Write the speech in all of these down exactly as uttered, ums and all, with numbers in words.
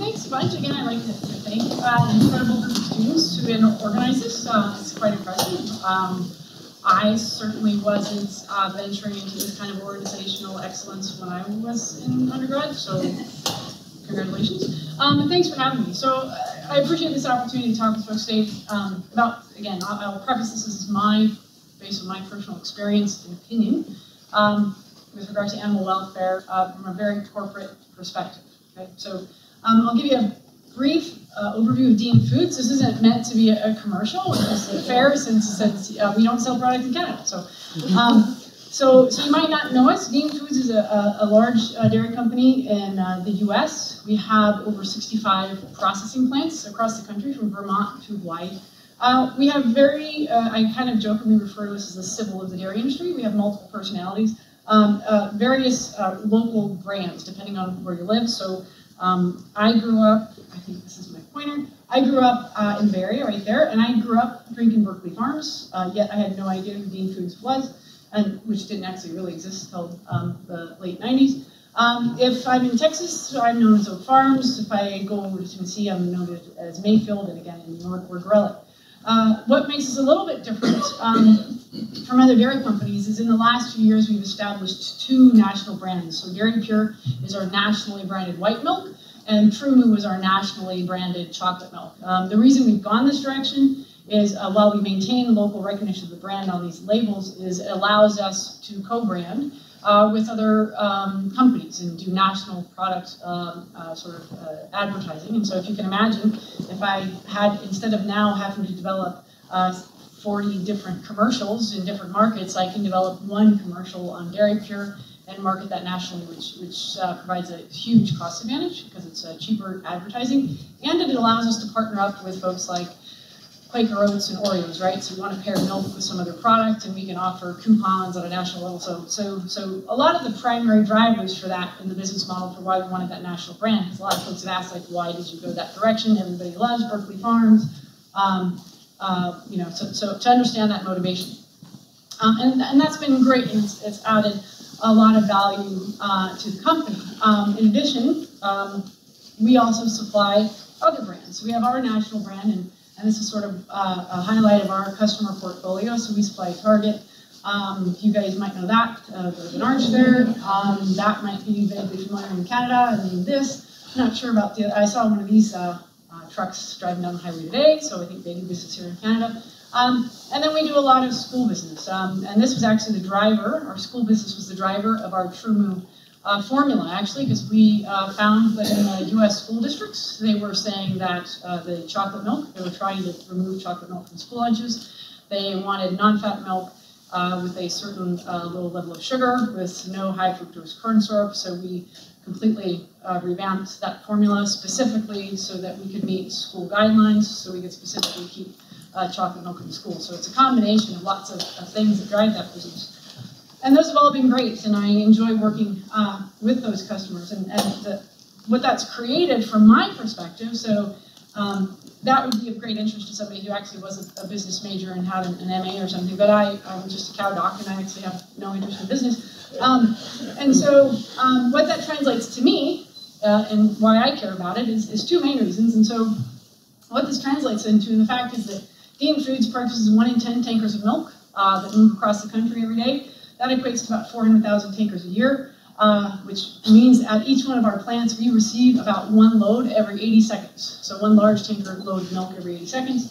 thanks a bunch. Again, I'd like to thank uh, an incredible group of students who organized this. Uh, it's quite impressive. Um, I certainly wasn't uh, venturing into this kind of organizational excellence when I was in undergrad, so congratulations. Um, and thanks for having me. So uh, I appreciate this opportunity to talk with folks today um, about, again, I'll, I'll preface this as my, based on my personal experience and opinion, um, with regard to animal welfare uh, from a very corporate perspective. Okay? So um, I'll give you a brief uh, overview of Dean Foods. This isn't meant to be a, a commercial. It's fair since, since uh, we don't sell product in Canada. So, um, so, so you might not know us. Dean Foods is a, a, a large uh, dairy company in uh, the U S. We have over sixty-five processing plants across the country, from Vermont to Hawaii. Uh, we have very, uh, I kind of jokingly refer to us as the Sybil of the dairy industry. We have multiple personalities, um, uh, various uh, local brands, depending on where you live. So um, I grew up, I think this is my pointer, I grew up uh, in Barrie, right there, and I grew up drinking Berkeley Farms, uh, yet I had no idea who Dean Foods was, and which didn't actually really exist until um, the late nineties. Um, if I'm in Texas, so I'm known as Oak Farms. If I go over to Tennessee, I'm known as Mayfield, and again in New York, we're Grellick. Uh, what makes us a little bit different um, from other dairy companies is in the last few years we've established two national brands. So Dairy Pure is our nationally branded white milk, and True Moo is our nationally branded chocolate milk. Um, the reason we've gone this direction is uh, while we maintain local recognition of the brand on these labels, is it allows us to co-brand uh, with other um, companies and do national product um, uh, sort of uh, advertising. And so if you can imagine, if I had, instead of now having to develop uh, forty different commercials in different markets, I can develop one commercial on Dairy Pure and market that nationally, which, which uh, provides a huge cost advantage because it's uh, cheaper advertising, and it allows us to partner up with folks like Quaker Oats and Oreos, right? So we want to pair milk with some other product, and we can offer coupons on a national level. So, so, so a lot of the primary drivers for that in the business model for why we wanted that national brand, because a lot of folks have asked, like, why did you go that direction? Everybody loves Berkeley Farms, um, uh, you know. So, so to understand that motivation, um, and and that's been great, and it's, it's added a lot of value uh, to the company. Um, in addition, um, we also supply other brands. So we have our national brand, and And this is sort of uh, a highlight of our customer portfolio. So we supply Target. Um, you guys might know that, uh, there's an arch there. Um, that might be vaguely familiar in Canada. And then this, I'm not sure about the, I saw one of these uh, uh, trucks driving down the highway today, so I think they do business here in Canada. Um, and then we do a lot of school business. Um, and this was actually the driver, our school business was the driver of our True Moo Uh, formula, actually, because we uh, found that in the U S school districts, they were saying that uh, the chocolate milk, they were trying to remove chocolate milk from school lunches. They wanted non-fat milk uh, with a certain uh, low level of sugar, with no high fructose corn syrup, so we completely uh, revamped that formula specifically so that we could meet school guidelines, so we could specifically keep uh, chocolate milk in school. So it's a combination of lots of, of things that drive that business. And those have all been great, and I enjoy working uh, with those customers. And, and the, what that's created from my perspective, so um, that would be of great interest to somebody who actually was a, a business major and had an, an M A or something, but I, I'm just a cow doc, and I actually have no interest in business. Um, and so um, what that translates to me, uh, and why I care about it, is, is two main reasons. And so what this translates into, and the fact is that Dean Foods purchases one in ten tankers of milk uh, that move across the country every day. That equates to about four hundred thousand tankers a year, uh, which means at each one of our plants we receive about one load every eighty seconds. So one large tanker load of milk every eighty seconds.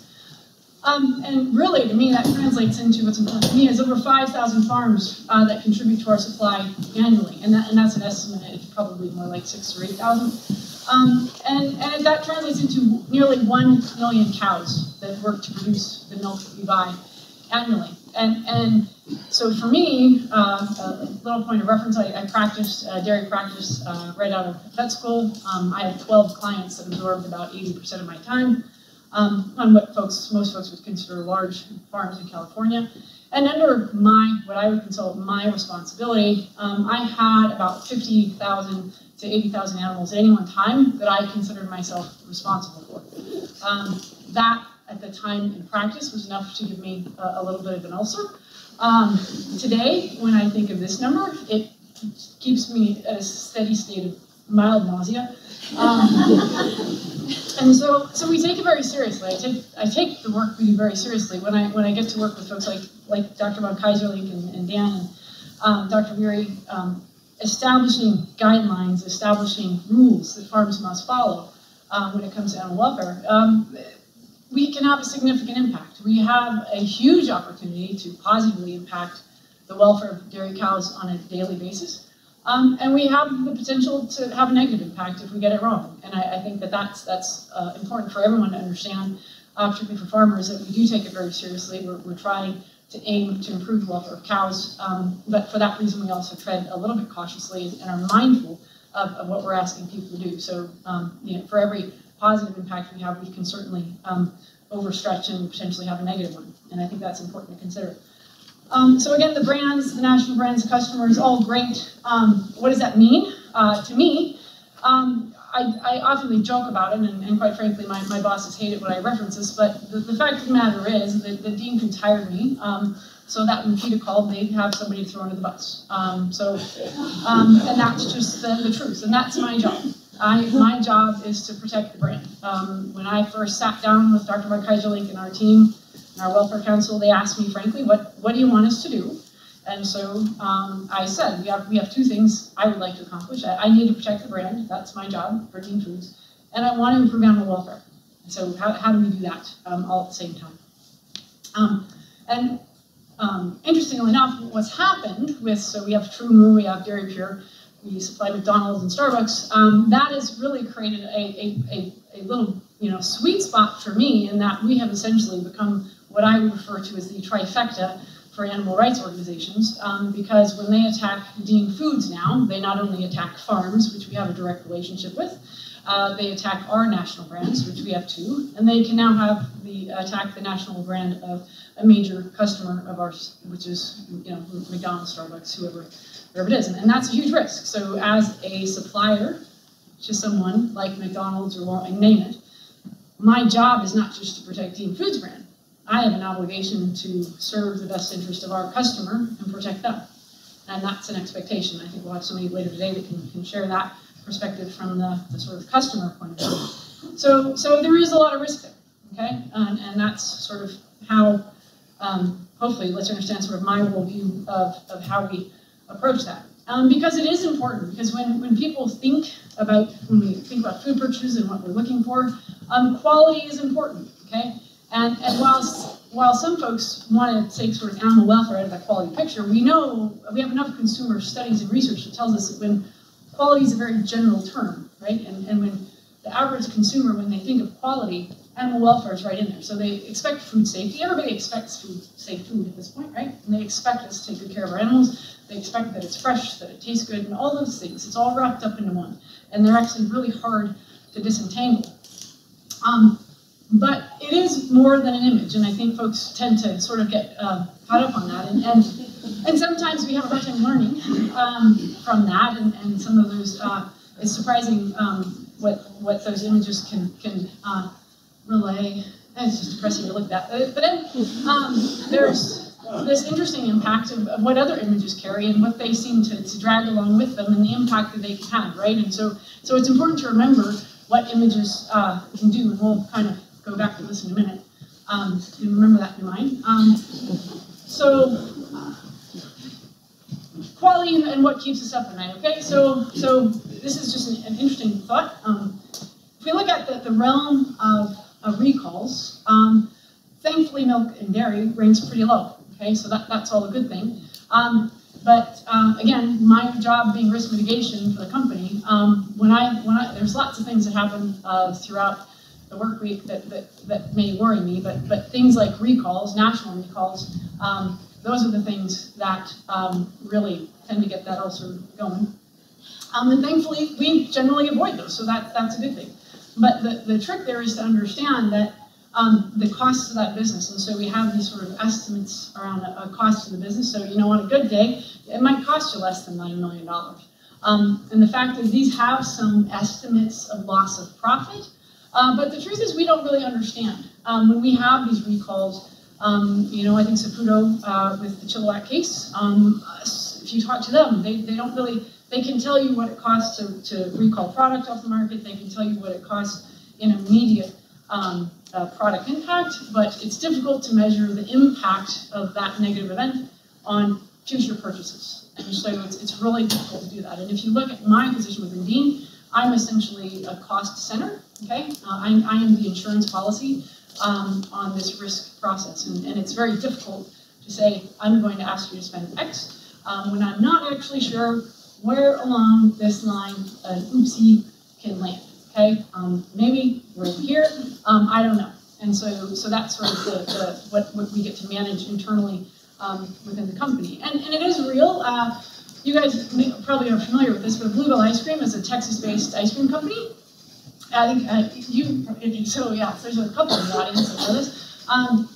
Um, and really, to me, that translates into what's important to me is over five thousand farms uh, that contribute to our supply annually. And, that, and that's an estimate, it's probably more like six or eight thousand. Um, and, and that translates into nearly one million cows that work to produce the milk that we buy annually. And, and so for me, uh, a little point of reference, I, I practiced uh, dairy practice uh, right out of vet school. Um, I had twelve clients that absorbed about eighty percent of my time um, on what folks, most folks would consider large farms in California. And under my, what I would consider my responsibility, um, I had about fifty thousand to eighty thousand animals at any one time that I considered myself responsible for. Um, that at the time in practice was enough to give me a, a little bit of an ulcer. Um, today, when I think of this number, it keeps me at a steady state of mild nausea. Um, and so, so we take it very seriously. I take, I take the work we do very seriously. When I, when I get to work with folks like, like Doctor Von Kaiserlink and, and Dan and um, Doctor Weary, um, establishing guidelines, establishing rules that farms must follow um, when it comes to animal welfare, um, we can have a significant impact. We have a huge opportunity to positively impact the welfare of dairy cows on a daily basis. Um, and we have the potential to have a negative impact if we get it wrong. And I, I think that that's, that's uh, important for everyone to understand, uh, particularly for farmers, that we do take it very seriously. We're, we're trying to aim to improve the welfare of cows, um, but for that reason we also tread a little bit cautiously and are mindful of, of what we're asking people to do. So um, you know, for every positive impact we have, we can certainly um, overstretch and potentially have a negative one. And I think that's important to consider. Um, so again, the brands, the national brands, customers, all great. Um, what does that mean? Uh, to me, um, I, I often joke about it, and, and quite frankly, my, my bosses hate it when I reference this, but the, the fact of the matter is that, that Dean could hire me, um, so that when PETA called, they'd have somebody to throw under the bus. Um, so, um, and that's just the, the truth, and that's my job. I, my job is to protect the brand. Um, when I first sat down with Doctor Von Kaiserlink and our team, and our welfare council, they asked me, frankly, what, what do you want us to do? And so um, I said, we have, we have two things I would like to accomplish. I, I need to protect the brand, that's my job for Dean Foods, and I want to improve animal welfare. So how, how do we do that um, all at the same time? Um, and um, interestingly enough, what's happened with, so we have True Moo, we have Dairy Pure, we supply McDonald's and Starbucks, um, that has really created a, a, a, a little you know, sweet spot for me in that we have essentially become what I would refer to as the trifecta for animal rights organizations, um, because when they attack Dean Foods now, they not only attack farms, which we have a direct relationship with, uh, they attack our national brands, which we have two, and they can now have the attack the national brand of a major customer of ours, which is you know McDonald's, Starbucks, whoever, whoever it is, and, and that's a huge risk. So as a supplier to someone like McDonald's or name it, my job is not just to protect Dean Foods brand. I have an obligation to serve the best interest of our customer and protect them. And that's an expectation. I think we'll have somebody later today that can, can share that perspective from the, the sort of customer point of view. So, so there is a lot of risk there, okay? And, and that's sort of how, um, hopefully, let's understand sort of my worldview of, of how we approach that. Um, because it is important, because when, when people think about, when we think about food purchases and what we're looking for, um, quality is important, okay? And, and whilst, while some folks want to take sort of animal welfare out of that quality picture, we know, we have enough consumer studies and research that tells us that when quality is a very general term, right? And, and when the average consumer, when they think of quality, animal welfare is right in there. So they expect food safety. Everybody expects food, safe food at this point, right? And they expect us to take good care of our animals. They expect that it's fresh, that it tastes good, and all those things. It's all wrapped up into one. And they're actually really hard to disentangle. Um, But it is more than an image, and I think folks tend to sort of get uh, caught up on that. And, and, and sometimes we have a hard time learning um, from that, and, and some of those, uh, it's surprising um, what, what those images can, can uh, relay. And it's just depressing to look at. But then um, there's this interesting impact of, of what other images carry and what they seem to, to drag along with them and the impact that they can have, right? And so, so it's important to remember what images uh, can do, and we'll kind of go back to this in a minute, um, and remember that in your mind. Um, so, quality and what keeps us up at night, okay? So, so this is just an, an interesting thought. Um, if we look at the, the realm of, of recalls, um, thankfully milk and dairy ranks pretty low, okay? So that, that's all a good thing. Um, but uh, again, my job being risk mitigation for the company, um, when I, when I, there's lots of things that happen uh, throughout the work week that, that, that may worry me, but, but things like recalls, national recalls, um, those are the things that um, really tend to get that ulcer going. Um, and thankfully, we generally avoid those, so that, that's a good thing. But the, the trick there is to understand that um, the costs of that business, and so we have these sort of estimates around a, a cost of the business. So, you know, on a good day, it might cost you less than nine million dollars. Um, and the fact is these have some estimates of loss of profit. Uh, but the truth is we don't really understand. Um, when we have these recalls, um, you know, I think Saputo uh, with the Chilliwack case, um, if you talk to them, they, they don't really, they can tell you what it costs to, to recall product off the market, they can tell you what it costs an immediate um, uh, product impact, but it's difficult to measure the impact of that negative event on future purchases. And so it's, it's really difficult to do that. And if you look at my position within Dean, I'm essentially a cost center, okay? Uh, I'm, I am the insurance policy um, on this risk process. And, and it's very difficult to say, I'm going to ask you to spend X um, when I'm not actually sure where along this line an oopsie can land, okay? Um, maybe we're here, um, I don't know. And so, so that's sort of the, the, what, what we get to manage internally um, within the company. And, and it is real. Uh, you guys may, probably are familiar with this, but Bluebell Ice Cream is a Texas-based ice cream company. I think uh, you, so yeah, there's a couple in the audience that know this. Um,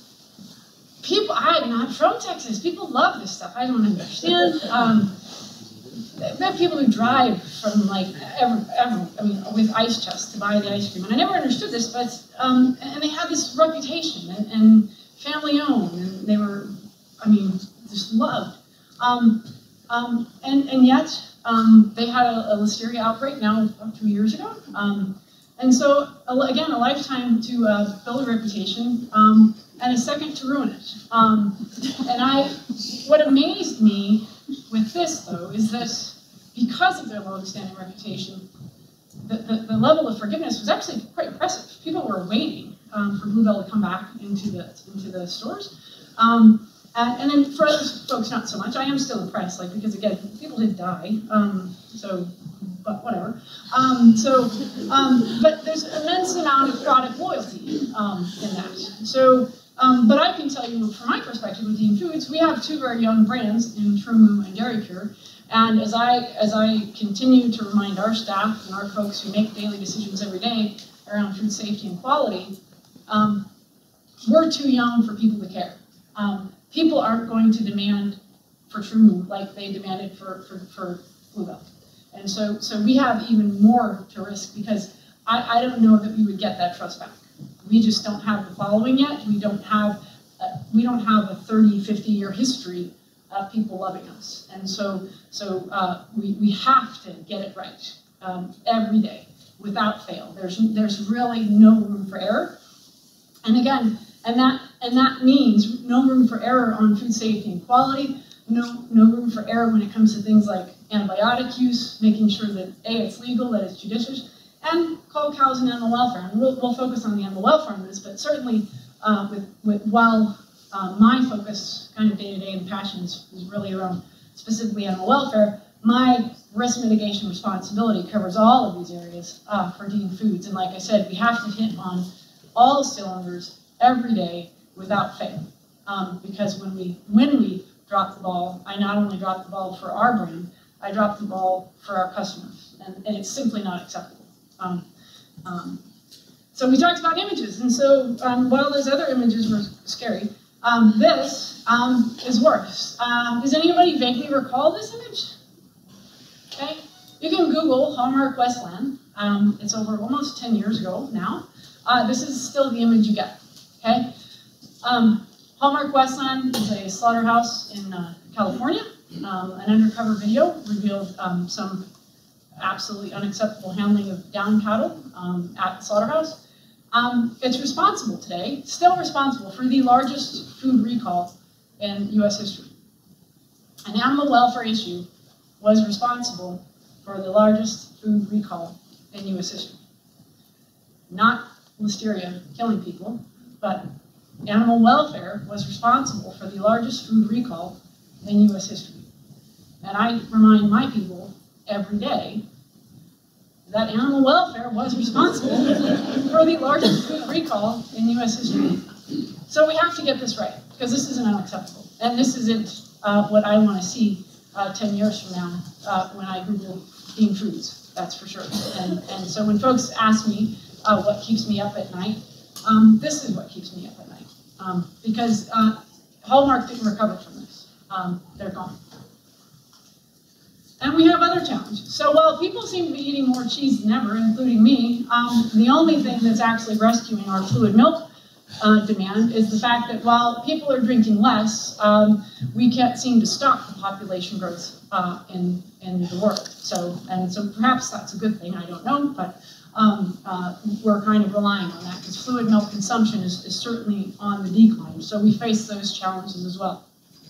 people, I'm not from Texas. People love this stuff. I don't understand. Um, There are people who drive from like every, every, I mean, with ice chests to buy the ice cream, and I never understood this, but um, and they had this reputation and, and family owned, and they were, I mean, just loved, um, um, and and yet um, they had a, a listeria outbreak now about two years ago, um, and so again, a lifetime to uh, build a reputation, um, and a second to ruin it, um, and I, what amazed me with this, though, is that because of their long-standing reputation, the, the, the level of forgiveness was actually quite impressive. People were waiting um, for Bluebell to come back into the into the stores, um, and, and then for other folks, not so much. I am still impressed, like because again, people did die, um, so but whatever. Um, so, um, but there's an immense amount of product loyalty um, in that. So. Um, but I can tell you, from my perspective with Dean Foods, we have two very young brands in Trumu and Dairy Pure. And as I, as I continue to remind our staff and our folks who make daily decisions every day around food safety and quality, um, we're too young for people to care. Um, people aren't going to demand for Trumu like they demanded for, for, for Bluebell. And so, so we have even more to risk because I, I don't know that we would get that trust back. We just don't have the following yet. We don't have, uh, we don't have a thirty, fifty year history of people loving us. And so, so uh, we, we have to get it right um, every day without fail. There's, there's really no room for error. And again, and that, and that means no room for error on food safety and quality, no, no room for error when it comes to things like antibiotic use, making sure that A, it's legal, that it's judicious, and cow, cows, and animal welfare. And we'll, we'll focus on the animal welfare in this, but certainly uh, with, with, while uh, my focus kind of day-to-day and passions is really around specifically animal welfare, my risk mitigation responsibility covers all of these areas uh, for Dean Foods. And like I said, we have to hit on all cylinders every day without fail. Um, because when we, when we drop the ball, I not only drop the ball for our brand, I drop the ball for our customers. And, and it's simply not acceptable. Um, um, so we talked about images, and so um, while those other images were scary, um, this um, is worse. Um, does anybody vaguely recall this image? Okay, you can Google Hallmark Westland. Um, it's over almost ten years ago now. Uh, this is still the image you get. Okay, um, Hallmark Westland is a slaughterhouse in uh, California. Um, an undercover video revealed um, some absolutely unacceptable handling of down cattle um, at the slaughterhouse. Um, it's responsible today, still responsible for the largest food recall in U S history. An animal welfare issue was responsible for the largest food recall in U S history. Not listeria killing people, but animal welfare was responsible for the largest food recall in U S history. And I remind my people every day that animal welfare was responsible for the largest food recall in U S history. So we have to get this right, because this isn't unacceptable. And this isn't uh, what I want to see uh, ten years from now uh, when I Google Dean Foods, that's for sure. And, and so when folks ask me uh, what keeps me up at night, um, this is what keeps me up at night. Um, because uh, Hallmark didn't recover from this. Um, they're gone. And we have other challenges. So while people seem to be eating more cheese than ever, including me, um, the only thing that's actually rescuing our fluid milk uh, demand is the fact that while people are drinking less, um, we can't seem to stop the population growth uh, in, in the world. So, and so perhaps that's a good thing, I don't know, but um, uh, we're kind of relying on that, because fluid milk consumption is, is certainly on the decline. So we face those challenges as well.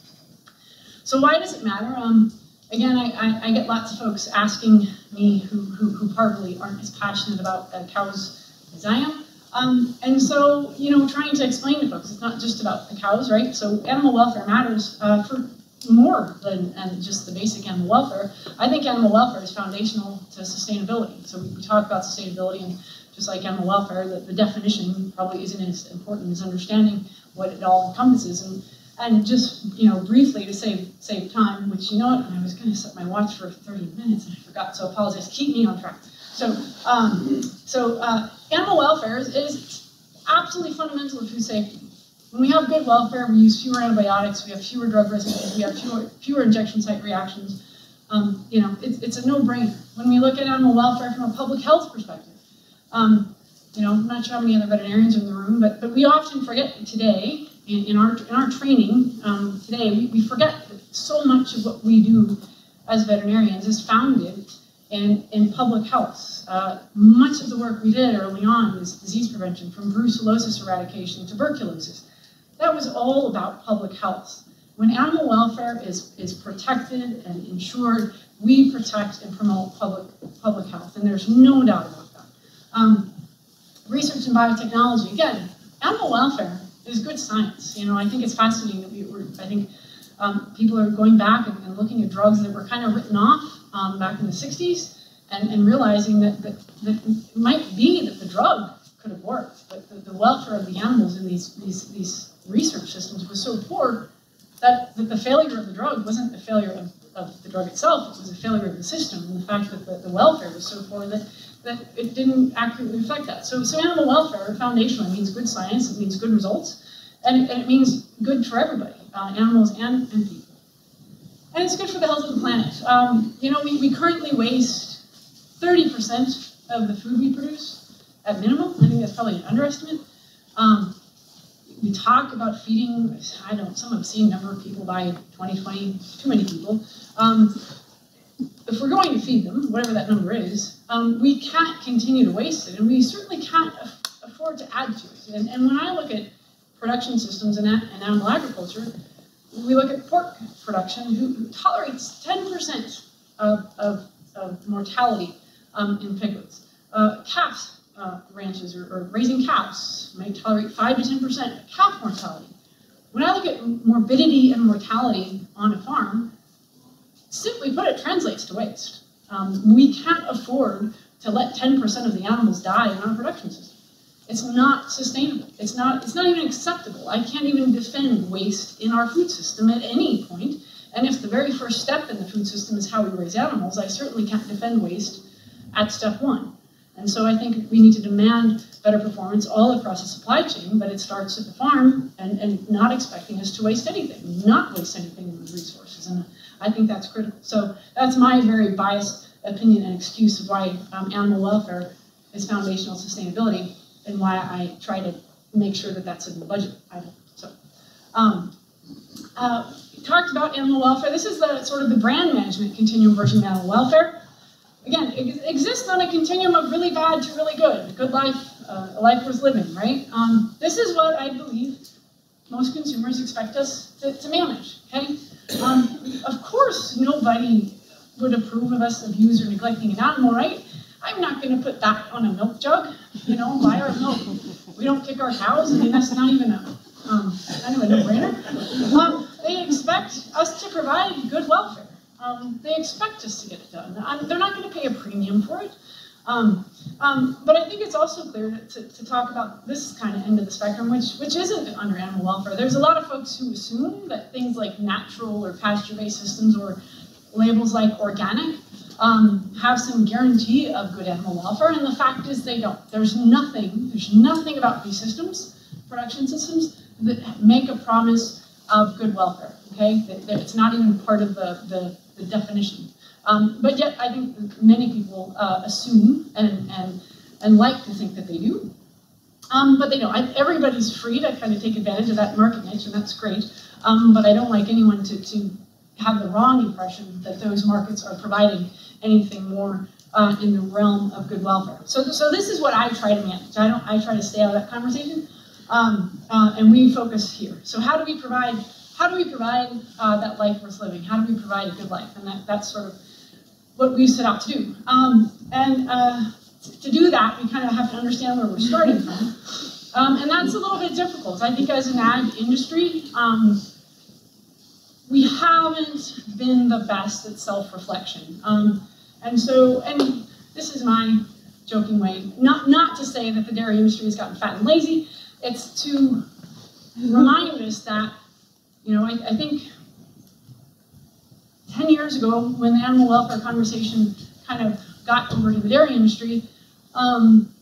So why does it matter? Um, again, I, I, I get lots of folks asking me who, who, who probably aren't as passionate about uh, cows as I am. Um, and so, you know, trying to explain to folks, it's not just about the cows, right? So animal welfare matters uh, for more than and just the basic animal welfare. I think animal welfare is foundational to sustainability. So we, we talk about sustainability, and just like animal welfare, the, the definition probably isn't as important as understanding what it all encompasses. And and just, you know, briefly to save save time, which, you know what, I was going to set my watch for thirty minutes and I forgot, so apologize. Keep me on track. So, um, so uh, animal welfare is, is absolutely fundamental to food safety. When we have good welfare, we use fewer antibiotics, we have fewer drug residues, we have fewer, fewer injection site reactions. Um, you know, it's, it's a no-brainer. When we look at animal welfare from a public health perspective, um, you know, I'm not sure how many other veterinarians are in the room, but, but we often forget today, in, in, our, in our training um, today, we, we forget that so much of what we do as veterinarians is founded in, in public health. Uh, much of the work we did early on was disease prevention, from brucellosis eradication to tuberculosis. That was all about public health. When animal welfare is, is protected and ensured, we protect and promote public, public health, and there's no doubt about that. Um, research in biotechnology, again, animal welfare is good science. You know, I think it's fascinating that we were, I think um, people are going back and, and looking at drugs that were kind of written off um, back in the sixties and, and realizing that, that, that it might be that the drug could have worked, but the, the welfare of the animals in these, these, these research systems was so poor that, that the failure of the drug wasn't the failure of, of the drug itself, it was a failure of the system, and the fact that the, the welfare was so poor that, that it didn't accurately reflect that. So, so animal welfare, foundationally, means good science, it means good results, and it, and it means good for everybody, uh, animals and, and people. And it's good for the health of the planet. Um, you know, we, we currently waste thirty percent of the food we produce at minimum. I think that's probably an underestimate. Um, we talk about feeding, I don't, some obscene number of people by twenty twenty, too many people. Um, if we're going to feed them, whatever that number is, um, we can't continue to waste it, and we certainly can't af afford to add to it. And, and when I look at production systems and, and animal agriculture, we look at pork production, who, who tolerates ten percent of, of, of mortality um, in piglets. Uh, calves uh, ranches or, or raising calves may tolerate five to ten percent calf mortality. When I look at morbidity and mortality on a farm, simply put, it translates to waste. Um, we can't afford to let ten percent of the animals die in our production system. It's not sustainable. It's not, it's not even acceptable. I can't even defend waste in our food system at any point. And if the very first step in the food system is how we raise animals, I certainly can't defend waste at step one. And so I think we need to demand better performance all across the supply chain, but it starts at the farm and, and not expecting us to waste anything, not waste anything with resources. And I think that's critical. So that's my very biased opinion and excuse of why um, animal welfare is foundational sustainability, and why I try to make sure that that's in the budget item. So, um, uh, we talked about animal welfare. This is the sort of the brand management continuum version of animal welfare. Again, it exists on a continuum of really bad to really good. A good life, uh, a life worth living, right? Um, this is what I believe most consumers expect us to, to manage, okay? Um, of course, nobody would approve of us abusing or neglecting an animal, right? I'm not going to put that on a milk jug, you know, buy our milk. We don't kick our cows. I mean, that's not even a, um, kind of a no-brainer. Um, they expect us to provide good welfare. Um, they expect us to get it done. Um, they're not going to pay a premium for it. Um, um, but I think it's also clear to, to talk about this kind of end of the spectrum, which, which isn't under animal welfare. There's a lot of folks who assume that things like natural or pasture-based systems or labels like organic Um, have some guarantee of good animal welfare, and the fact is they don't. There's nothing, there's nothing about these systems, production systems, that make a promise of good welfare, okay? That, that it's not even part of the, the, the definition. Um, but yet, I think many people uh, assume and, and, and like to think that they do. Um, but they don't. I, everybody's free to kind of take advantage of that market niche, and that's great. Um, but I don't like anyone to, to have the wrong impression that those markets are providing anything more uh, in the realm of good welfare. So, so this is what I try to manage. I don't. I try to stay out of that conversation, um, uh, and we focus here. So how do we provide? How do we provide uh, that life worth living? How do we provide a good life? And that, that's sort of what we set out to do. Um, and uh, to do that, we kind of have to understand where we're starting from. Um, and that's a little bit difficult. I think as an ag industry, um, we haven't been the best at self-reflection. Um, and so, and this is my joking way, not, not to say that the dairy industry has gotten fat and lazy, it's to remind us that, you know, I, I think ten years ago, when the animal welfare conversation kind of got over to the dairy industry, um,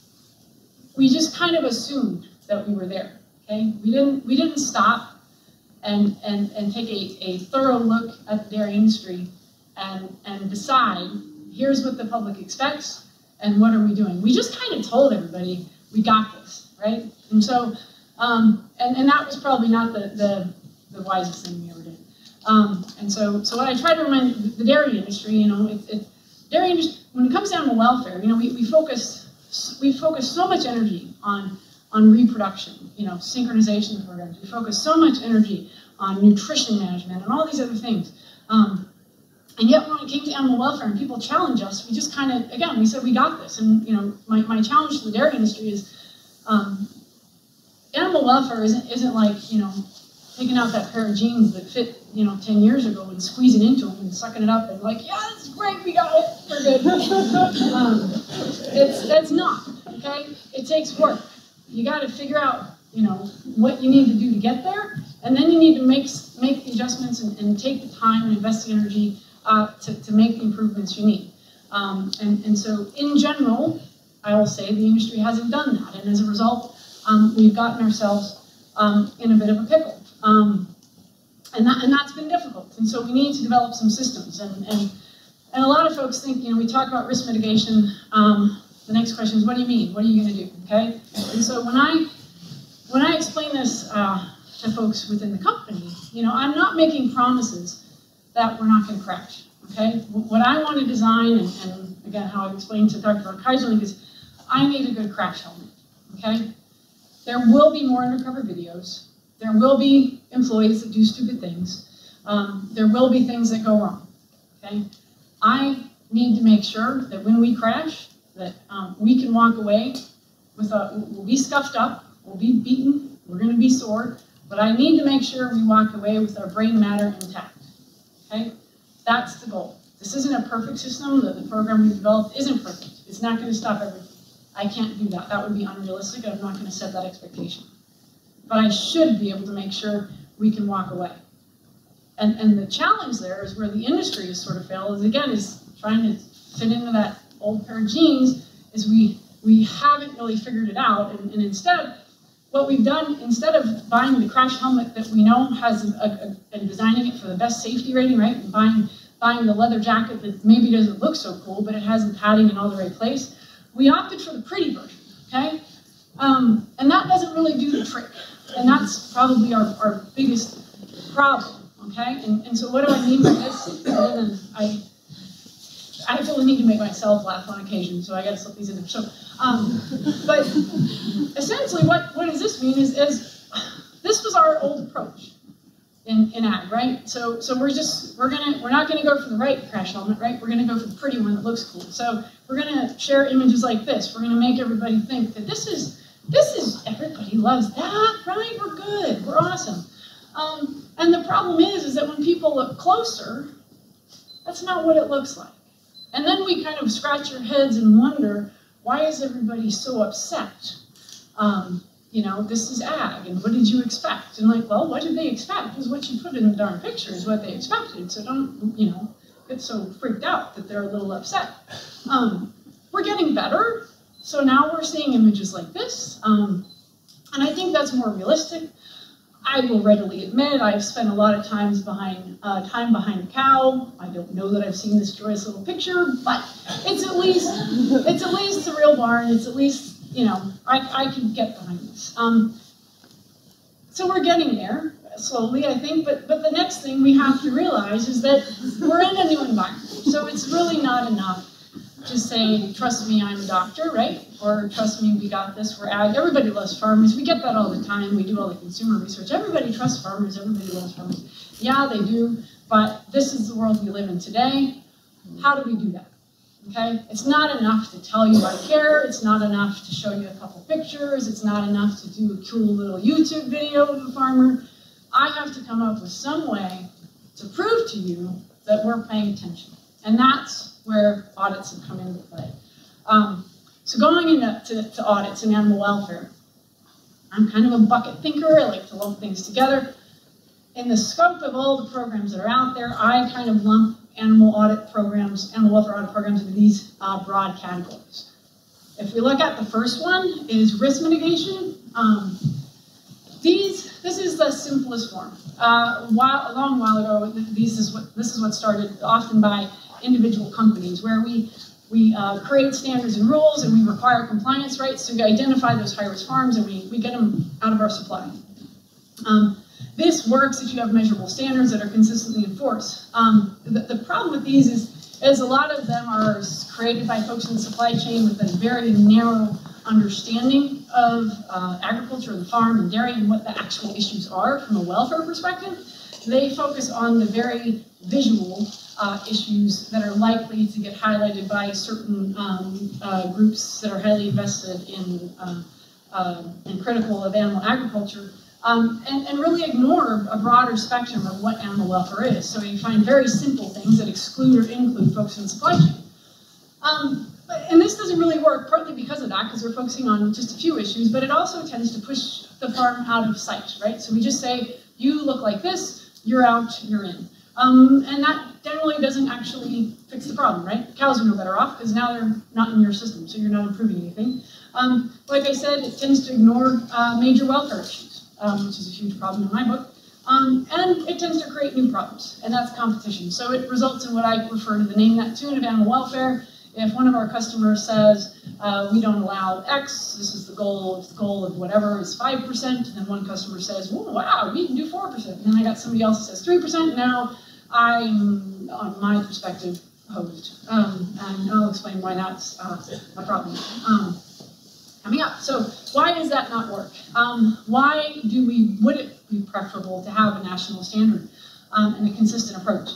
we just kind of assumed that we were there. Okay, we didn't we didn't stop and and and take a, a thorough look at the dairy industry and and decide here's what the public expects and what are we doing. We just kind of told everybody we got this, right? And so um, and and that was probably not the the, the wisest thing we ever did. Um, and so, so what I try to remind the dairy industry, you know, it, it, dairy industry, when it comes down to welfare, you know, we, we focus we focus so much energy on on reproduction, you know, synchronization programs. We focus so much energy on nutrition management and all these other things. Um, and yet, when it came to animal welfare and people challenge us, we just kind of, again, we said we got this. And you know, my my challenge to the dairy industry is um, animal welfare isn't isn't like, you know, taking out that pair of jeans that fit, you know, ten years ago and squeezing into them and sucking it up and like, yeah, that's great, we got it, we're good. um, it's, that's not, okay? It takes work. You got to figure out, you know, what you need to do to get there, and then you need to make, make the adjustments and, and take the time and invest the energy uh, to, to make the improvements you need. Um, and, and so, in general, I will say the industry hasn't done that, and as a result, um, we've gotten ourselves um, in a bit of a pickle. Um, and, that, and that's been difficult, and so we need to develop some systems. And, and, and a lot of folks think, you know, we talk about risk mitigation, um, the next question is, what do you mean? What are you going to do, okay? And so when I, when I explain this uh, to folks within the company, you know, I'm not making promises that we're not going to crash, okay? What I want to design, and, and again, how I explained to Doctor Von Kaiserling, is I need a good crash helmet, okay? There will be more undercover videos. There will be employees that do stupid things. Um, there will be things that go wrong, okay? I need to make sure that when we crash, that um, we can walk away with a, we'll be scuffed up, we'll be beaten, we're gonna be sore, but I need to make sure we walk away with our brain matter intact, okay? That's the goal. This isn't a perfect system. The, the program we've developed isn't perfect. It's not gonna stop everything. I can't do that. That would be unrealistic, and I'm not gonna set that expectation. But I should be able to make sure we can walk away. And, and the challenge there is where the industry has sort of failed, is again, is trying to fit into that old pair of jeans, is we, we haven't really figured it out. And, and instead, what we've done, instead of buying the crash helmet that we know has, a, a, and designing it for the best safety rating, right, and buying, buying the leather jacket that maybe doesn't look so cool, but it has the padding in all the right place, we opted for the pretty version, okay? Um, and that doesn't really do the trick. And that's probably our, our biggest problem, okay? And, and so what do I mean by this? Other than I, I feel the need to make myself laugh on occasion, so I gotta slip these in there. So, um, but essentially what, what does this mean is, is this was our old approach in, in ag, right? So, so we're just, we're gonna, we're not gonna go for the right crash helmet, right? We're gonna go for the pretty one that looks cool. So we're gonna share images like this. We're gonna make everybody think that this is, This is, everybody loves that, right? We're good, we're awesome. Um, and the problem is, is that when people look closer, that's not what it looks like. And then we kind of scratch our heads and wonder, why is everybody so upset? Um, you know, this is ag, and what did you expect? And like, well, what did they expect? Because what you put in the darn picture is what they expected, so don't, you know, get so freaked out that they're a little upset. Um, we're getting better. So now we're seeing images like this, um, and I think that's more realistic. I will readily admit I've spent a lot of times behind, uh, time behind a cow. I don't know that I've seen this joyous little picture, but it's at least it's at least a real barn. It's at least, you know, I, I can get behind this. Um, so we're getting there slowly, I think. But but the next thing we have to realize is that we're in a new environment. So it's really not enough just say, trust me, I'm a doctor, right? Or trust me, we got this, we're ag. Everybody loves farmers. We get that all the time. We do all the consumer research. Everybody trusts farmers. Everybody loves farmers. Yeah, they do. But this is the world we live in today. How do we do that? Okay? It's not enough to tell you I care. It's not enough to show you a couple pictures. It's not enough to do a cool little YouTube video of a farmer. I have to come up with some way to prove to you that we're paying attention. And that's where audits have come into play. Um, so going into to, to audits and animal welfare, I'm kind of a bucket thinker. I like to lump things together. In the scope of all the programs that are out there, I kind of lump animal audit programs, animal welfare audit programs into these uh, broad categories. If we look at the first one, is risk mitigation. Um, these, this is the simplest form. Uh, while, a long while ago, these is what, this is what started often by individual companies, where we, we uh, create standards and rules and we require compliance rights, so we identify those high-risk farms and we, we get them out of our supply. Um, this works if you have measurable standards that are consistently enforced. Um, the, the problem with these is, is a lot of them are created by folks in the supply chain with a very narrow understanding of uh, agriculture and the farm and dairy and what the actual issues are from a welfare perspective. They focus on the very visual uh, issues that are likely to get highlighted by certain um, uh, groups that are highly invested in uh, uh, and critical of animal agriculture, um, and, and really ignore a broader spectrum of what animal welfare is. So you find very simple things that exclude or include folks in the supply chain. Um, but, and this doesn't really work, partly because of that, because we're focusing on just a few issues, but it also tends to push the farm out of sight, right? So we just say, you look like this, you're out, you're in. Um, and that generally doesn't actually fix the problem, right? Cows are no better off, because now they're not in your system, so you're not improving anything. Um, like I said, it tends to ignore uh, major welfare issues, um, which is a huge problem in my book. Um, and it tends to create new problems, and that's competition. So it results in what I refer to the name that tune of animal welfare. If one of our customers says, uh, we don't allow X, this is the goal, if the goal of whatever is five percent, and then one customer says, well, wow, we can do four percent. And then I got somebody else that says three percent, now I'm, on my perspective, hosed. Um, and I'll explain why that's uh, a problem. Um, coming up. So why does that not work? Um, why do we, would it be preferable to have a national standard um, and a consistent approach?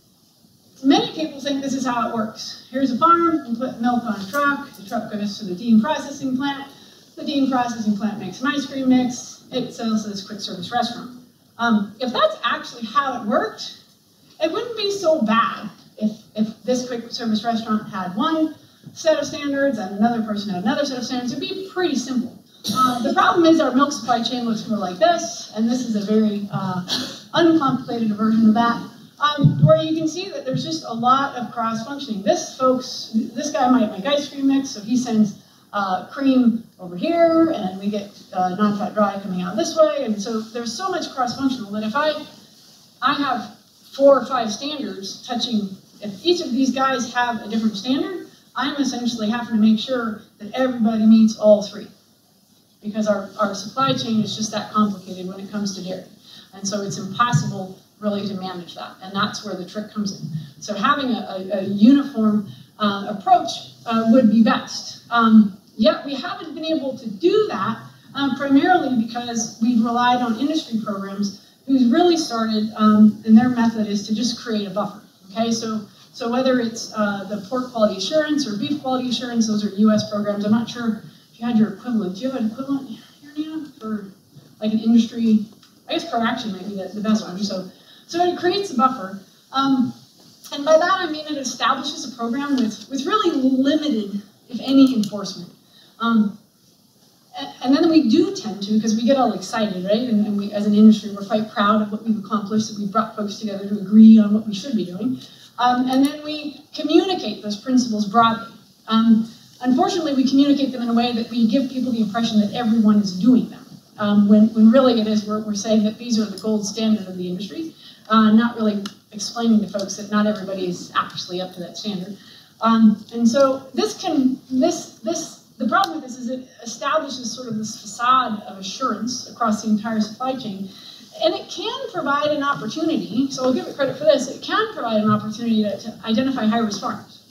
Many people think this is how it works. Here's a farm, you put milk on a truck, the truck goes to the Dean processing plant, the Dean processing plant makes an ice cream mix, it sells to this quick service restaurant. Um, if that's actually how it worked, it wouldn't be so bad if, if this quick service restaurant had one set of standards and another person had another set of standards. It'd be pretty simple. Uh, the problem is our milk supply chain looks more like this, and this is a very uh, uncomplicated version of that. Um, where you can see that there's just a lot of cross-functioning. This folks, this guy might make ice cream mix, so he sends uh, cream over here, and we get uh, non-fat dry coming out this way, and so there's so much cross-functional that if I, I have four or five standards touching, if each of these guys have a different standard, I'm essentially having to make sure that everybody meets all three, because our, our supply chain is just that complicated when it comes to dairy, and so it's impossible really to manage that, and that's where the trick comes in. So having a, a, a uniform uh, approach uh, would be best. Um, yet we haven't been able to do that um, primarily because we've relied on industry programs who's really started, um, and their method is to just create a buffer. Okay, so so whether it's uh, the pork quality assurance or beef quality assurance, those are U S programs. I'm not sure if you had your equivalent. Do you have an equivalent here, Nina, for like an industry? I guess ProAction might be the, the best one. So. So it creates a buffer, um, and by that I mean it establishes a program with, with really limited, if any, enforcement. Um, and, and then we do tend to, because we get all excited, right? And, and we, as an industry, we're quite proud of what we've accomplished, that we've brought folks together to agree on what we should be doing. Um, and then we communicate those principles broadly. Um, unfortunately, we communicate them in a way that we give people the impression that everyone is doing them, um, when, when really it is, we're, we're saying that these are the gold standard of the industry. Uh, not really explaining to folks that not everybody is actually up to that standard. Um, and so this can, this, this, the problem with this is it establishes sort of this facade of assurance across the entire supply chain. And it can provide an opportunity, so I'll give it credit for this, it can provide an opportunity to, to identify high-risk farms.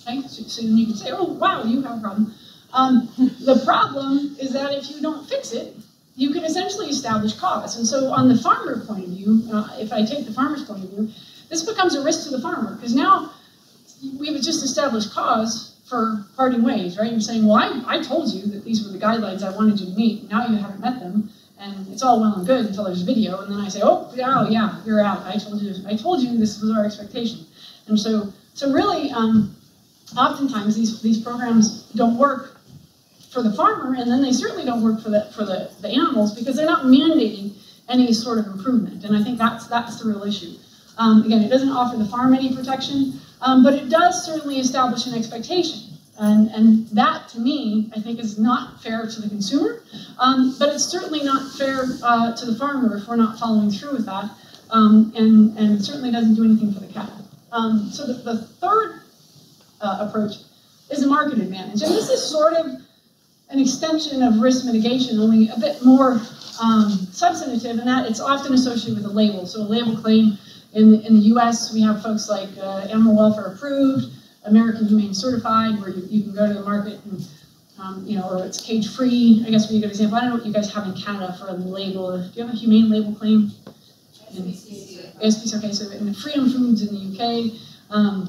Okay, so, so then you can say, oh, wow, you have a problem. Um, the problem is that if you don't fix it, you can essentially establish cause. And so on the farmer point of view, uh, if I take the farmer's point of view, this becomes a risk to the farmer, because now we've just established cause for parting ways, right? You're saying, well, I, I told you that these were the guidelines I wanted you to meet, and now you haven't met them, and it's all well and good until there's video, and then I say, oh, yeah, oh, yeah, you're out. I told you, I told you this was our expectation. And so, so really, um, oftentimes these, these programs don't work for the farmer, and then they certainly don't work for the for the, the animals, because they're not mandating any sort of improvement. And I think that's that's the real issue. Um, again, it doesn't offer the farm any protection, um, but it does certainly establish an expectation. And, and that, to me, I think is not fair to the consumer, um, but it's certainly not fair uh, to the farmer if we're not following through with that, um, and, and certainly doesn't do anything for the cattle. Um, so the, the third uh, approach is a market advantage. And this is sort of an extension of risk mitigation, only a bit more um, substantive, in that it's often associated with a label. So a label claim, in the, in the U S, we have folks like uh, Animal Welfare Approved, American Humane Certified, where you, you can go to the market and, um, you know, or it's cage free, I guess would be a good example. I don't know what you guys have in Canada for a label. Do you have a humane label claim? S B C, okay, so in Freedom Foods in the U K. Um,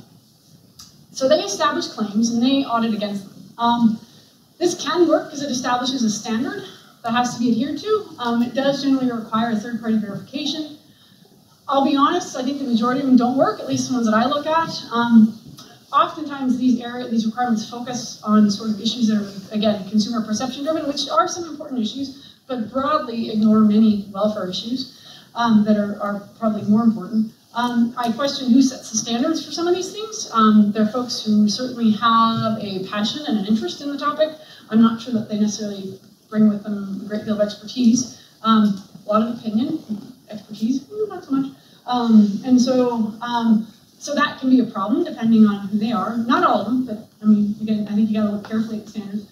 so they establish claims and they audit against them. Um, This can work because it establishes a standard that has to be adhered to. Um, it does generally require a third-party verification. I'll be honest, I think the majority of them don't work, at least the ones that I look at. Um, oftentimes these area, these requirements focus on sort of issues that are, again, consumer perception driven, which are some important issues, but broadly ignore many welfare issues um, that are, are probably more important. Um, I question who sets the standards for some of these things. Um, there are folks who certainly have a passion and an interest in the topic. I'm not sure that they necessarily bring with them a great deal of expertise. Um, a lot of opinion, expertise, not so much. Um, and so, um, so that can be a problem depending on who they are. Not all of them, but I mean, again, I think you got to look carefully at the standards.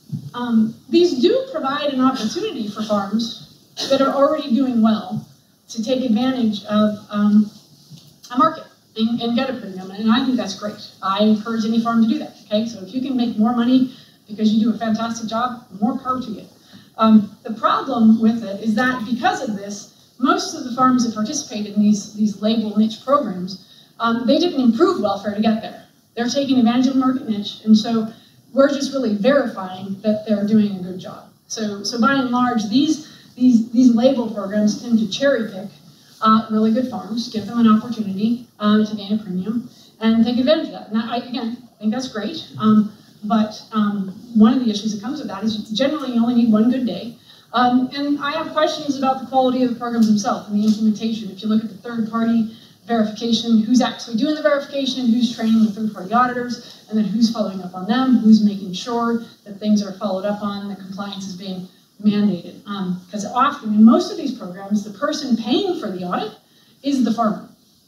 Um, these do provide an opportunity for farms that are already doing well to take advantage of um, a market and, and get a premium, and I think that's great. I encourage any farm to do that, okay? So if you can make more money because you do a fantastic job, more power to you. Um, the problem with it is that because of this, most of the farms that participate in these, these label niche programs, um, they didn't improve welfare to get there. They're taking advantage of the market niche, and so we're just really verifying that they're doing a good job. So, so by and large, these, these, these label programs tend to cherry pick Uh, really good farms, give them an opportunity uh, to gain a premium, and take advantage of that. And I, again, I think that's great, um, but um, one of the issues that comes with that is generally you only need one good day. Um, and I have questions about the quality of the programs themselves and the implementation. If you look at the third-party verification, who's actually doing the verification, who's training the third-party auditors, and then who's following up on them, who's making sure that things are followed up on, that compliance is being mandated. Because um, often, in most of these programs, the person paying for the audit is the farmer.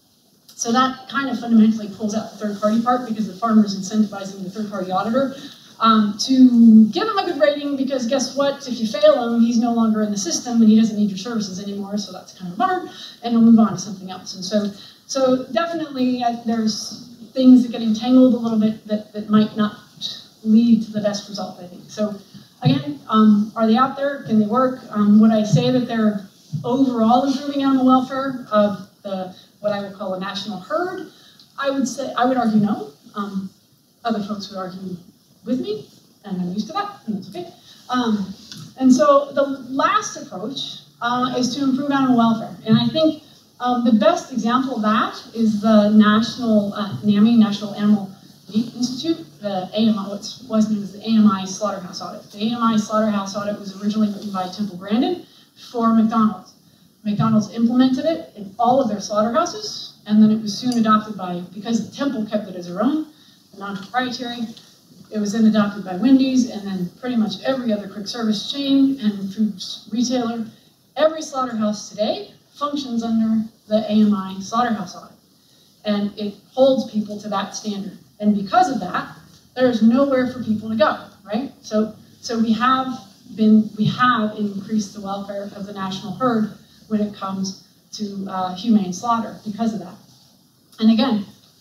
So that kind of fundamentally pulls out the third-party part, because the farmer is incentivizing the third-party auditor um, to give him a good rating, because guess what? If you fail him, he's no longer in the system and he doesn't need your services anymore, so that's kind of a bummer, and he'll move on to something else. And so, so definitely uh, there's things that get entangled a little bit that, that might not lead to the best result, I think. So again, um, are they out there? Can they work? Um, would I say that they're overall improving animal welfare of the what I would call a national herd? I would say I would argue no. Um, other folks would argue with me, and I'm used to that, and that's okay. Um, and so the last approach uh, is to improve animal welfare, and I think um, the best example of that is the national uh, NAMI, National Animal Meat Institute, the A M I, what was known as the A M I Slaughterhouse Audit. The A M I Slaughterhouse Audit was originally written by Temple Grandin for McDonald's. McDonald's implemented it in all of their slaughterhouses, and then it was soon adopted by, because Temple kept it as their own, non-proprietary, it was then adopted by Wendy's, and then pretty much every other quick service chain and food retailer. Every slaughterhouse today functions under the A M I Slaughterhouse Audit, and it holds people to that standard. And because of that, there's nowhere for people to go, right? So, so we have been, we have increased the welfare of the national herd when it comes to uh, humane slaughter because of that. And again,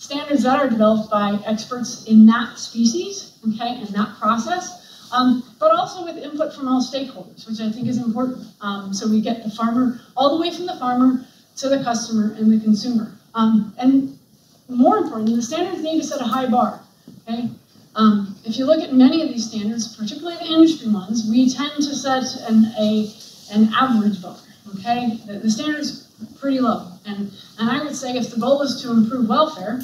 standards that are developed by experts in that species, okay, and that process, um, but also with input from all stakeholders, which I think is important. Um, so we get the farmer, all the way from the farmer to the customer and the consumer. Um, and more importantly, the standards need to set a high bar, okay? Um, if you look at many of these standards, particularly the industry ones, we tend to set an, a, an average bar, okay? The, the standard's pretty low. And, and I would say if the goal is to improve welfare,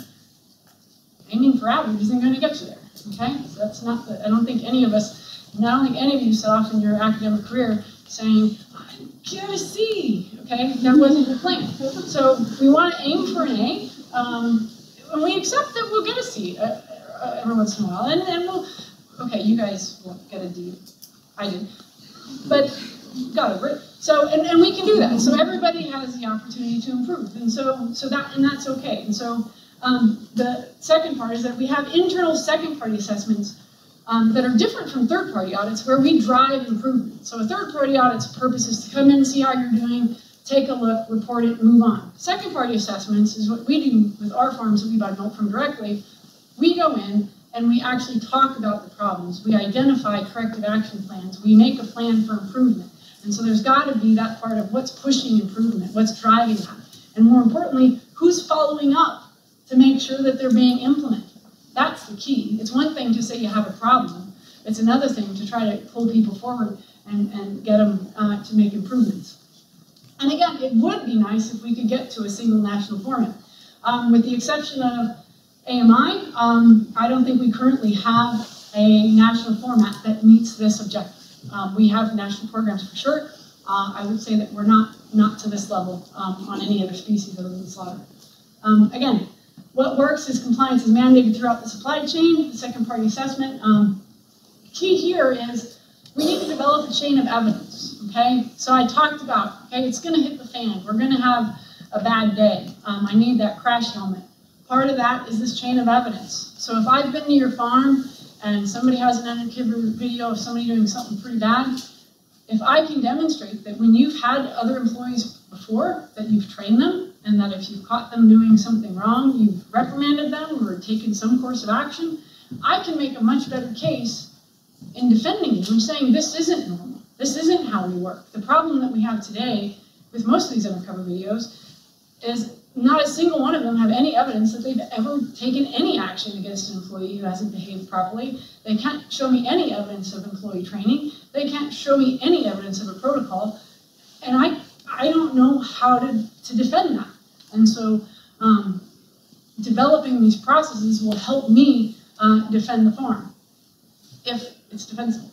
aiming for average isn't going to get you there, okay? So that's not, the, I don't think any of us, I don't think any of you set off in your academic career saying, get a C, okay? That wasn't the plan. So we want to aim for an A, um, and we accept that we'll get a C uh, uh, every once in a while, and, and we'll, okay, you guys won't get a D, I did, but got over it. So, and, and we can do that. So everybody has the opportunity to improve, and so, so that, and that's okay. And so um, the second part is that we have internal second-party assessments Um, that are different from third-party audits, where we drive improvement. So a third-party audit's purpose is to come in, see how you're doing, take a look, report it, move on. Second-party assessments is what we do with our farms that we buy milk from directly. We go in and we actually talk about the problems. We identify corrective action plans. We make a plan for improvement. And so there's got to be that part of what's pushing improvement, what's driving that. And more importantly, who's following up to make sure that they're being implemented. That's the key. It's one thing to say you have a problem. It's another thing to try to pull people forward and, and get them uh, to make improvements. And again, it would be nice if we could get to a single national format. Um, with the exception of A M I, um, I don't think we currently have a national format that meets this objective. Um, we have national programs for sure. Uh, I would say that we're not, not to this level um, on any other species other than slaughter. Um, again, what works is compliance is mandated throughout the supply chain, the second party assessment. Um, key here is we need to develop a chain of evidence, okay? So I talked about, okay, it's gonna hit the fan. We're gonna have a bad day. Um, I need that crash helmet. Part of that is this chain of evidence. So if I've been to your farm and somebody has an undercover video of somebody doing something pretty bad, if I can demonstrate that when you've had other employees before, that you've trained them, and that if you've caught them doing something wrong, you've reprimanded them or taken some course of action, I can make a much better case in defending you and saying this isn't normal. This isn't how we work. The problem that we have today with most of these undercover videos is not a single one of them have any evidence that they've ever taken any action against an employee who hasn't behaved properly. They can't show me any evidence of employee training. They can't show me any evidence of a protocol. And I I don't know how to, to defend that. And so um, developing these processes will help me uh, defend the farm, if it's defensible.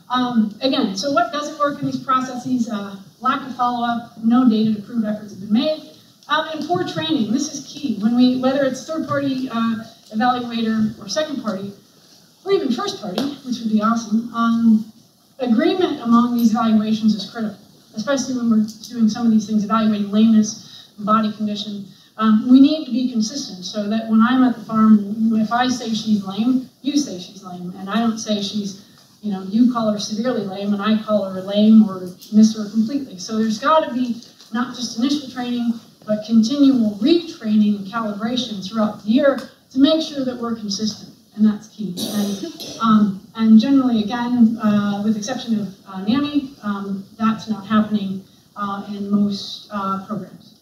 Um, again, so what doesn't work in these processes? Uh, lack of follow-up, no data to prove efforts have been made, um, and poor training. This is key. When we, whether it's third-party uh, evaluator or second-party, or even first-party, which would be awesome, um, agreement among these evaluations is critical. Especially when we're doing some of these things, evaluating lameness, body condition. Um, we need to be consistent so that when I'm at the farm, if I say she's lame, you say she's lame. And I don't say she's, you know, you call her severely lame and I call her lame or miss her completely. So there's got to be not just initial training, but continual retraining and calibration throughout the year to make sure that we're consistent. And that's key. And, um, and generally, again, uh, with the exception of uh, NAMI, um, that's not happening uh, in most uh, programs.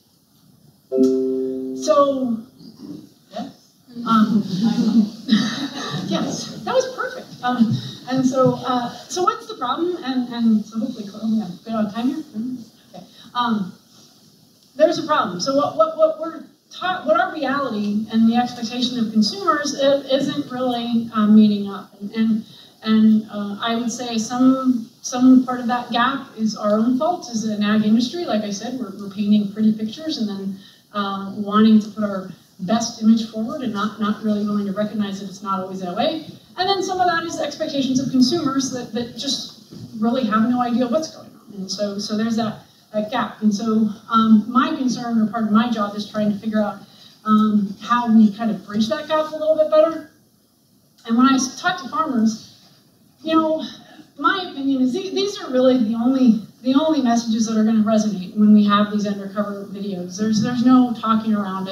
So, yes, um, yes, that was perfect. Um, and so, uh, so what's the problem? And, and so hopefully, oh, yeah, good on time here. Okay. Um, there's a problem. So what what what we're taught, what our reality and the expectation of consumers isn't really um, meeting up. And, and And uh, I would say some some part of that gap is our own fault as an ag industry. Like I said, we're, we're painting pretty pictures and then uh, wanting to put our best image forward and not, not really willing to recognize that it's not always that way. And then some of that is expectations of consumers that, that just really have no idea what's going on. And so, so there's that, that gap. And so um, my concern, or part of my job, is trying to figure out um, how we kind of bridge that gap a little bit better. And when I talk to farmers, you know, my opinion is these are really the only the only messages that are going to resonate when we have these undercover videos. There's there's no talking around it.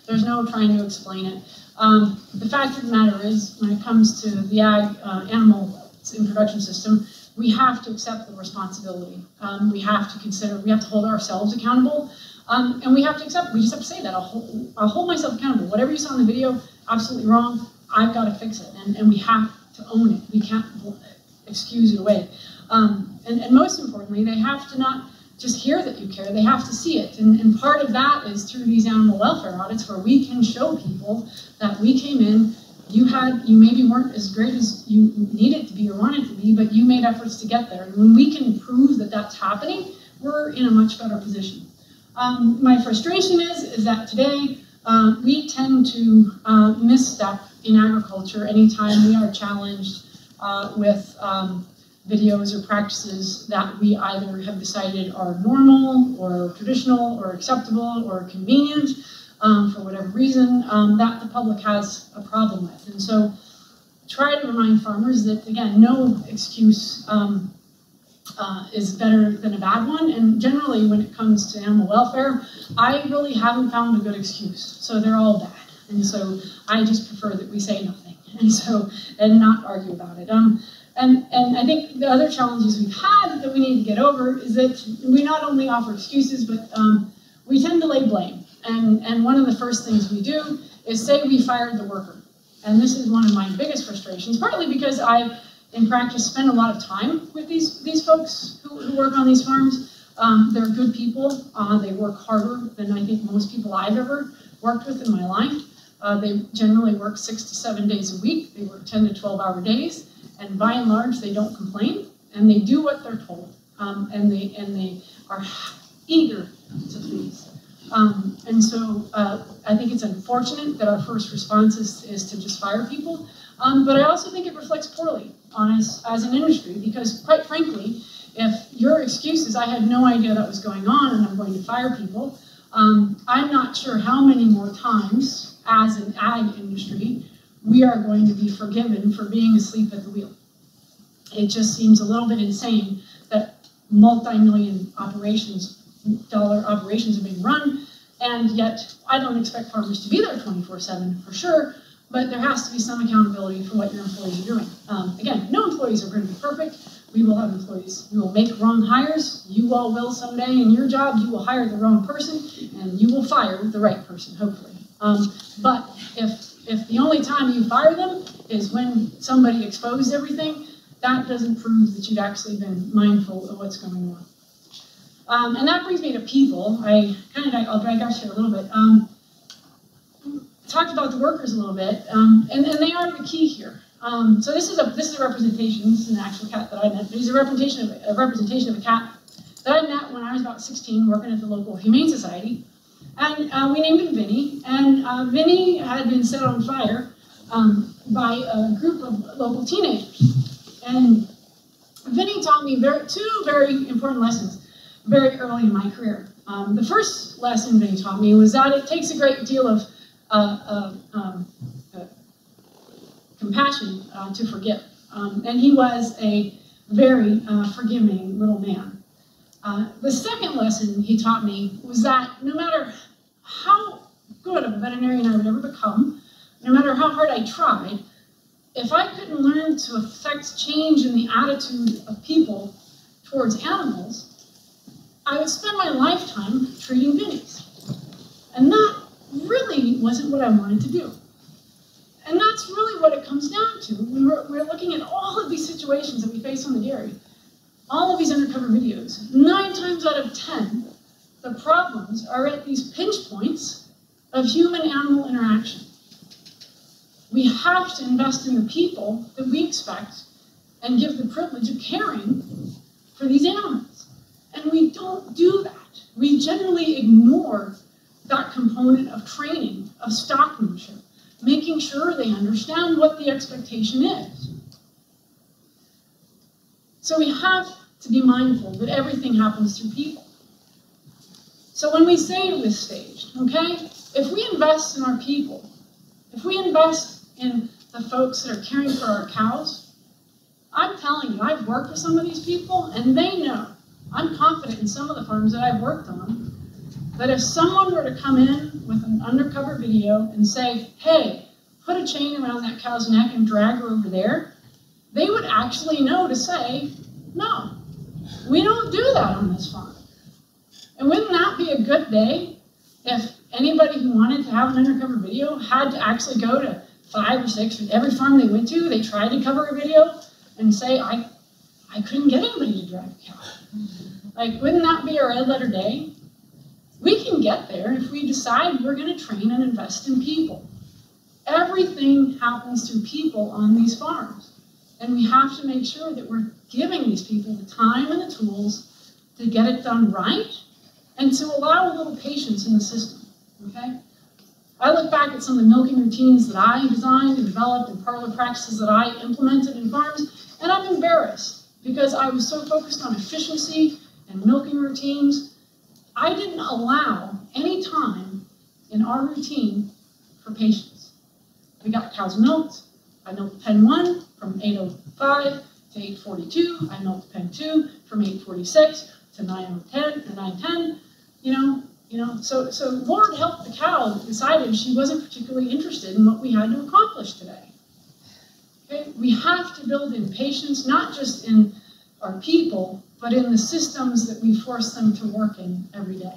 There's no trying to explain it. Um, the fact of the matter is, when it comes to the ag, uh, animal in production system, we have to accept the responsibility. Um, we have to consider, we have to hold ourselves accountable, um, and we have to accept, we just have to say that. I'll hold, I'll hold myself accountable. Whatever you saw in the video, absolutely wrong, I've got to fix it, and, and we have to own it. We can't excuse it away. Um, and, and most importantly, they have to not just hear that you care, they have to see it. And, and part of that is through these animal welfare audits, where we can show people that we came in, you had, you maybe weren't as great as you needed to be or wanted to be, but you made efforts to get there. And when we can prove that that's happening, we're in a much better position. Um, my frustration is, is that today uh, we tend to uh, misstep in agriculture anytime we are challenged uh, with um, videos or practices that we either have decided are normal or traditional or acceptable or convenient. Um, for whatever reason, um, that the public has a problem with. And so try to remind farmers that, again, no excuse um, uh, is better than a bad one. And generally, when it comes to animal welfare, I really haven't found a good excuse. So they're all bad. And so I just prefer that we say nothing and so and not argue about it. Um, and, and I think the other challenges we've had that we need to get over is that we not only offer excuses, but um, we tend to lay blame. And, and one of the first things we do is say we fired the worker. And this is one of my biggest frustrations, partly because I've, in practice, spent a lot of time with these, these folks who, who work on these farms. Um, they're good people. Uh, they work harder than I think most people I've ever worked with in my life. Uh, they generally work six to seven days a week. They work ten to twelve hour days. And by and large, they don't complain. And they do what they're told. Um, and, they, and they are eager to please. Um, and so uh, I think it's unfortunate that our first response is, is to just fire people. Um, but I also think it reflects poorly on us as an industry, because quite frankly, if your excuse is I had no idea that was going on and I'm going to fire people, um, I'm not sure how many more times as an ag industry we are going to be forgiven for being asleep at the wheel. It just seems a little bit insane that multi-million operations dollar operations are being run, and yet I don't expect farmers to be there twenty-four seven for sure, but there has to be some accountability for what your employees are doing. Um, again, no employees are going to be perfect. We will have employees. We will make wrong hires. You all will someday in your job. You will hire the wrong person, and you will fire the right person, hopefully. Um, but if, if the only time you fire them is when somebody exposed everything, that doesn't prove that you've actually been mindful of what's going on. Um, and that brings me to people. I kind of, I'll digress here a little bit. Um, talked about the workers a little bit, um, and, and they are the key here. Um, so this is a this is a representation. This is an actual cat that I met. But he's a representation of a representation of a cat that I met when I was about sixteen, working at the local Humane Society, and uh, we named him Vinny. And uh, Vinny had been set on fire um, by a group of local teenagers, and Vinny taught me very, two very important lessons very early in my career. Um, the first lesson Vinny taught me was that it takes a great deal of uh, uh, um, uh, compassion uh, to forgive. Um, and he was a very uh, forgiving little man. Uh, the second lesson he taught me was that no matter how good of a veterinarian I would ever become, no matter how hard I tried, if I couldn't learn to affect change in the attitude of people towards animals, I would spend my lifetime treating Vinnies. And that really wasn't what I wanted to do. And that's really what it comes down to when we're, we're looking at all of these situations that we face on the dairy, all of these undercover videos. Nine times out of ten, the problems are at these pinch points of human-animal interaction. We have to invest in the people that we expect and give the privilege of caring for these animals. And we don't do that. We generally ignore that component of training, of stockmanship, making sure they understand what the expectation is. So we have to be mindful that everything happens through people. So when we say to this stage, okay, if we invest in our people, if we invest in the folks that are caring for our cows, I'm telling you, I've worked with some of these people, and they know. I'm confident in some of the farms that I've worked on, that if someone were to come in with an undercover video and say, hey, put a chain around that cow's neck and drag her over there, they would actually know to say, no, we don't do that on this farm. And wouldn't that be a good day if anybody who wanted to have an undercover video had to actually go to five or six, or every farm they went to, they tried to cover a video and say, I, I couldn't get anybody to drag a cow. Like, wouldn't that be a red letter day? We can get there if we decide we're going to train and invest in people. Everything happens through people on these farms. And we have to make sure that we're giving these people the time and the tools to get it done right and to allow a little patience in the system, okay? I look back at some of the milking routines that I designed and developed and parlor practices that I implemented in farms, and I'm embarrassed because I was so focused on efficiency and milking routines. I didn't allow any time in our routine for patience. We got cows milked. I milked pen one from eight oh five to eight forty-two. I milked pen two from eight forty-six to nine ten. You know, you know. So, so Lord help the cow decided she wasn't particularly interested in what we had to accomplish today. Okay, we have to build in patience, not just in our people, but in the systems that we force them to work in every day.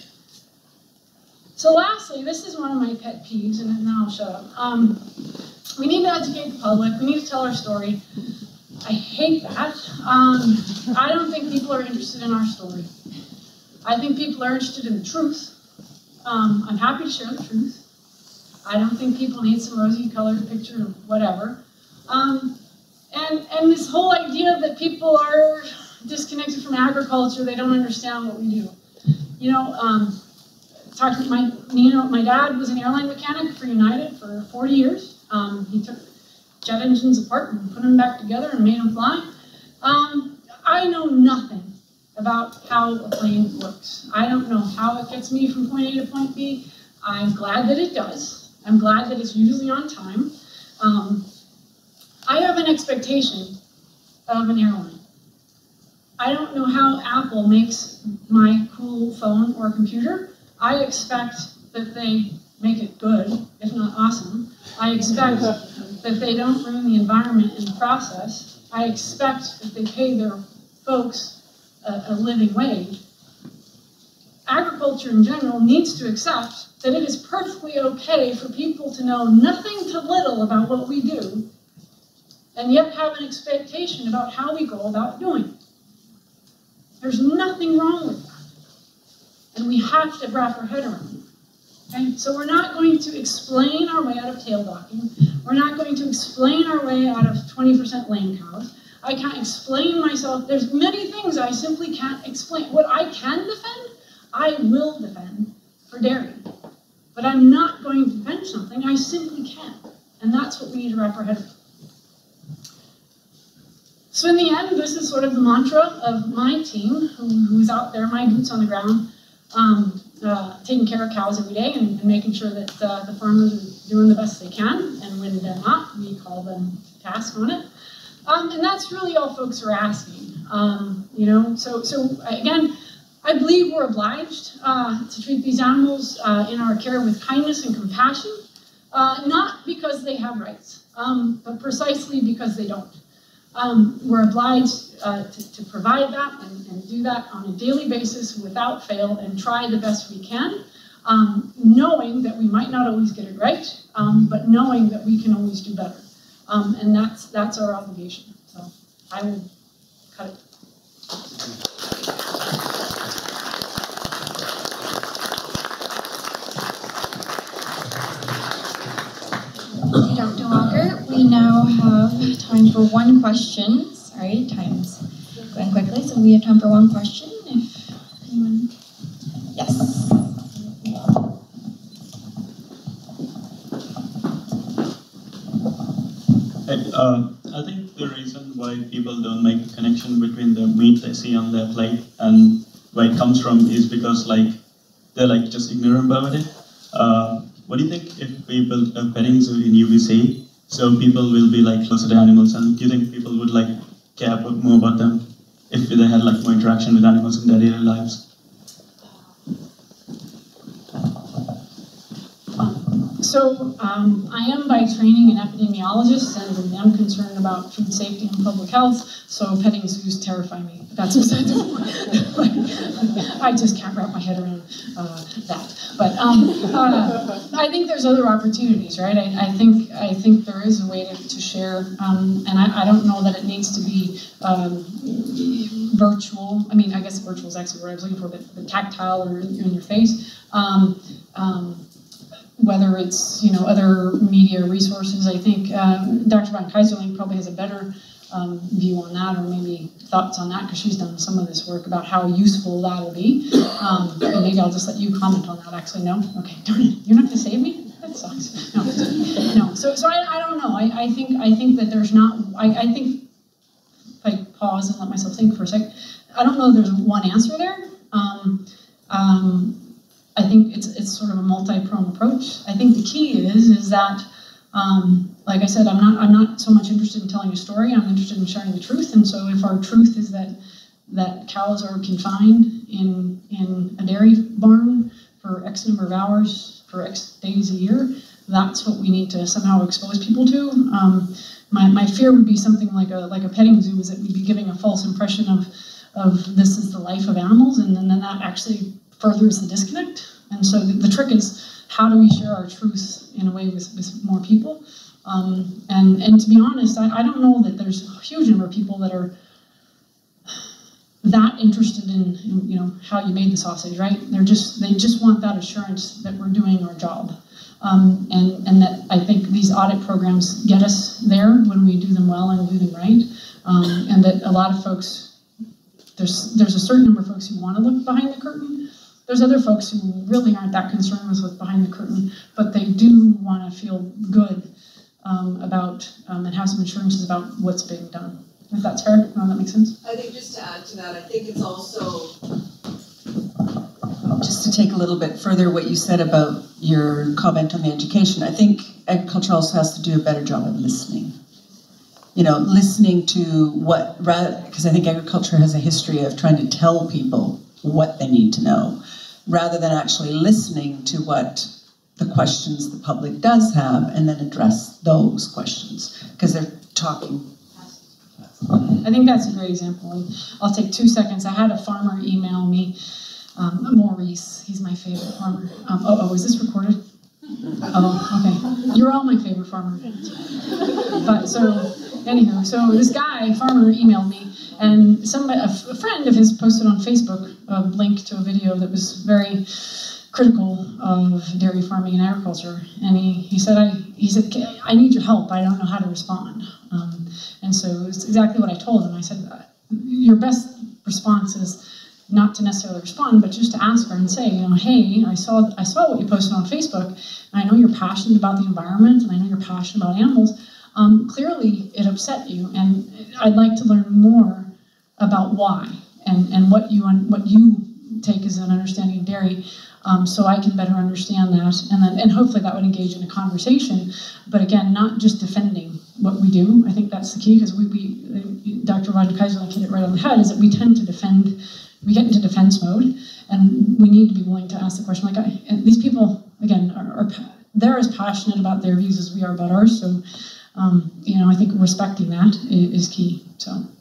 So lastly, this is one of my pet peeves, and then I'll shut up. Um, we need to educate the public. We need to tell our story. I hate that. Um, I don't think people are interested in our story. I think people are interested in the truth. Um, I'm happy to share the truth. I don't think people need some rosy-colored picture of whatever. Um, and, and this whole idea that people are disconnected from agriculture, they don't understand what we do. You know, um, talked to my, you know, my dad was an airline mechanic for United for forty years. Um, he took jet engines apart and put them back together and made them fly. Um, I know nothing about how a plane works. I don't know how it gets me from point A to point B. I'm glad that it does. I'm glad that it's usually on time. Um, I have an expectation of an airline. I don't know how Apple makes my cool phone or computer. I expect that they make it good, if not awesome. I expect that they don't ruin the environment in the process. I expect that they pay their folks a, a living wage. Agriculture in general needs to accept that it is perfectly okay for people to know nothing to little about what we do, and yet have an expectation about how we go about doing it. There's nothing wrong with that. And we have to wrap our head around it. Okay? So we're not going to explain our way out of tail docking. We're not going to explain our way out of twenty percent lame cows. I can't explain myself. There's many things I simply can't explain. What I can defend, I will defend for dairy. But I'm not going to defend something I simply can't. And that's what we need to wrap our head around. So in the end, this is sort of the mantra of my team, who, who's out there, my boots on the ground, um, uh, taking care of cows every day and, and making sure that uh, the farmers are doing the best they can. And when they're not, we call them to task on it. Um, and that's really all folks are asking. Um, you know, so, so again, I believe we're obliged uh, to treat these animals uh, in our care with kindness and compassion, uh, not because they have rights, um, but precisely because they don't. Um, we're obliged uh, to, to provide that and, and do that on a daily basis without fail and try the best we can, um, knowing that we might not always get it right, um, but knowing that we can always do better. Um, and that's, that's our obligation. So I will cut it. Thank you, Doctor Walker. We now have time for one question. Sorry, time's going quickly, so we have time for one question. If anyone, yes. Hey, uh, I think the reason why people don't make a connection between the meat they see on their plate and where it comes from is because like they're like just ignorant about it. Uh, What do you think if we build a petting zoo in U B C, so people will be like closer to animals, and do you think people would like care more about them if they had like more interaction with animals in their daily lives? so um, I am by training an epidemiologist, and I'm concerned about food safety and public health, so petting zoos terrify me. That's beside the point. I just can't wrap my head around uh, that. But um, uh, I think there's other opportunities, right? I, I think I think there is a way to, to share, um, and I, I don't know that it needs to be um, virtual. I mean, I guess virtual is actually what I was looking for, but, but tactile or in, in your face. Um, um, whether it's, you know, other media resources, I think um, Doctor Van Kaiserling probably has a better um, view on that, or maybe thoughts on that, because she's done some of this work about how useful that'll be. Um, and maybe I'll just let you comment on that. Actually, no? Okay, darn it. You're not going to save me? That sucks. No, no. So, so I, I don't know. I, I think I think that there's not. I, I think if I pause and let myself think for a sec, I don't know there's one answer there. Um, um, I think it's it's sort of a multi-pronged approach. I think the key is is that, um, like I said, I'm not I'm not so much interested in telling a story. I'm interested in sharing the truth. And so, if our truth is that that cows are confined in in a dairy barn for X number of hours for X days a year, that's what we need to somehow expose people to. Um, my my fear would be something like a like a petting zoo, is that we'd be giving a false impression of of this is the life of animals, and then, then that actually furthers the disconnect. And so the, the trick is, how do we share our truth in a way with, with more people? Um, and, and to be honest, I, I don't know that there's a huge number of people that are that interested in, in, you know, how you made the sausage, right? They're just, they just want that assurance that we're doing our job. Um, and, and that I think these audit programs get us there when we do them well and do them right. Um, and that a lot of folks, There's, there's a certain number of folks who want to look behind the curtain. There's other folks who really aren't that concerned with what's behind the curtain, but they do want to feel good um, about um, and have some assurances about what's being done. If that's fair, no, that makes sense. I think just to add to that, I think it's also... Just to take a little bit further what you said about your comment on the education, I think agriculture also has to do a better job of listening. You know, listening to what, because I think agriculture has a history of trying to tell people what they need to know, rather than actually listening to what the questions the public does have and then address those questions, because they're talking. I think that's a great example. And I'll take two seconds. I had a farmer email me, um, Maurice, he's my favorite farmer. Um, oh, oh, is this recorded? Oh, okay. You're all my favorite farmer. But so, anywho, so this guy, farmer, emailed me, and some a, a friend of his posted on Facebook a link to a video that was very critical of dairy farming and agriculture. And he, he said, I he said, I need your help. I don't know how to respond. Um, and so it's exactly what I told him. I said, your best response is not to necessarily respond, but just to ask her and say, you know, hey, I saw I saw what you posted on Facebook, and I know you're passionate about the environment, and I know you're passionate about animals. Um, clearly, it upset you, and I'd like to learn more about why and and what you what you take as an understanding of dairy, um, so I can better understand that, and then and hopefully that would engage in a conversation. But again, not just defending what we do. I think that's the key, because we, we Doctor Van Kaiserling hit it right on the head, is that we tend to defend. We get into defense mode, and we need to be willing to ask the question, like, I, and these people, again, are, are they're as passionate about their views as we are about ours, so, um, you know, I think respecting that is, is key, so.